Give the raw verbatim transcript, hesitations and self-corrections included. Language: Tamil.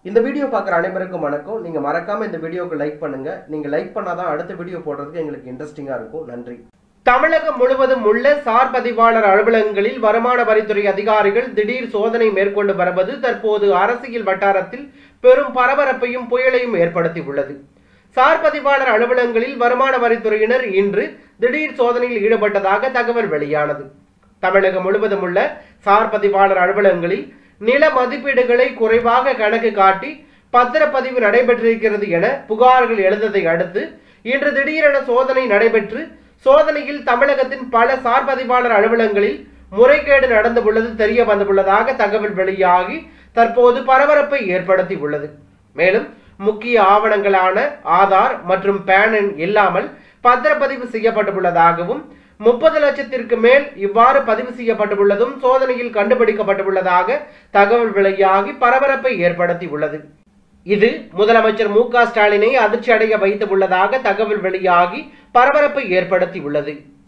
இந்த வீடியோ பார்க்குற அனைவருக்கும் வணக்கம். நீங்க மறக்காம இந்த வீடியோக்கு லைக் பண்ணுங்க. நீங்க லைக் பண்ணாதான் அடுத்த வீடியோ போடுறதுக்கு எங்களுக்கு இன்ட்ரெஸ்டிங்கா இருக்கும். நன்றி. தமிழகம் முழுவதும் உள்ள சார் பதிவாளர் அலுவலகங்களில் வருமான வரித்துறை அதிகாரிகள் திடீர் சோதனை மேற்கொண்டு வருவது தற்போது அரசியல் வட்டாரத்தில் பெரும் பரபரப்பையும் புயலையும் ஏற்படுத்தி உள்ளது. சார் பதிவாளர் அலுவலகங்களில் வருமான வரித்துறையினர் இன்று திடீர் சோதனையில் ஈடுபட்டதாக தகவல் வெளியானது. தமிழகம் முழுவதும் உள்ள சார் பதிவாளர் அலுவலகங்களில் நில மதிப்பீடுகளை குறைவாக கணக்கு காட்டி பத்திரப்பதிவு நடைபெற்றிருக்கிறது என புகார்கள் எழுந்ததை அடுத்து இன்று திடீரென சோதனை நடைபெற்று சோதனையில் தமிழகத்தின் பல சார் பதிவாளர் அலுவலகங்களில் முறைகேடு நடந்துள்ளது தெரிய வந்துள்ளதாக தகவல் வெளியாகி தற்போது பரபரப்பை ஏற்படுத்தி உள்ளது. மேலும் முக்கிய ஆவணங்களான ஆதார் மற்றும் பேன் எண் இல்லாமல் பத்திரப்பதிவு செய்யப்பட்டுள்ளதாகவும் முப்பது லட்சத்திற்கு மேல் இவ்வாறு பதிவு செய்யப்பட்டுள்ளதும் சோதனையில் கண்டுபிடிக்கப்பட்டுள்ளதாக தகவல் வெளியாகி பரபரப்பை ஏற்படுத்தி உள்ளது. இது முதலமைச்சர் மு க ஸ்டாலினை அதிர்ச்சி அடைய வைத்து உள்ளதாக தகவல் வெளியாகி பரபரப்பை ஏற்படுத்தி உள்ளது.